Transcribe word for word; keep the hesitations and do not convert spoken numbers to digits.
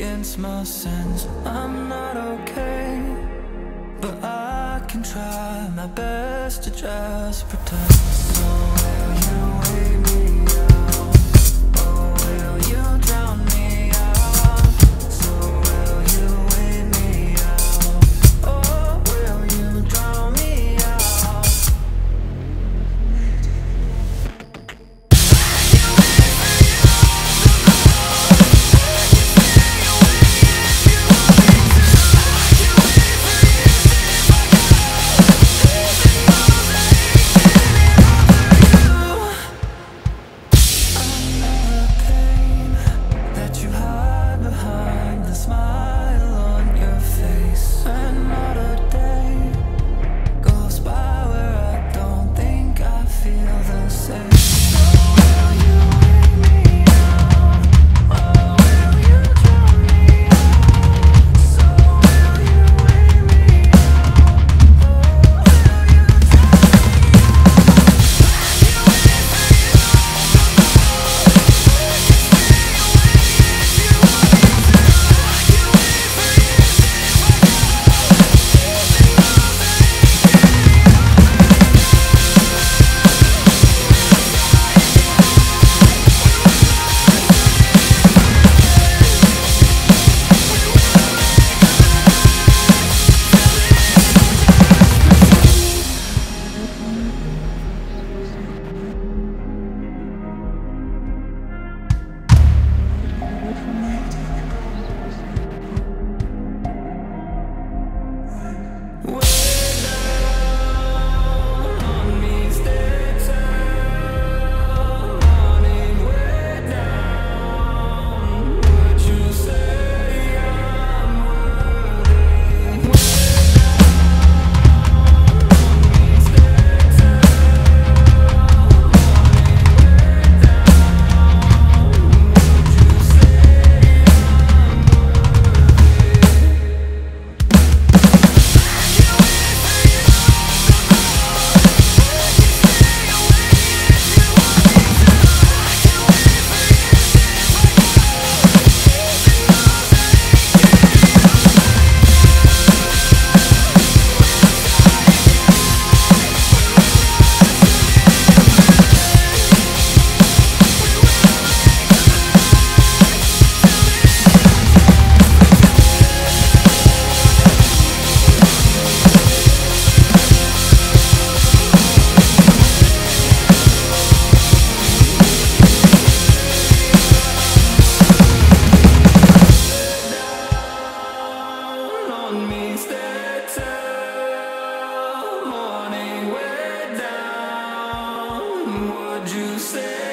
against my sins. I'm not okay, but I can try my best to just pretend. So will you wait me out? Or will you drown me out? So will you wait me out? Or will you drown me out? Would you say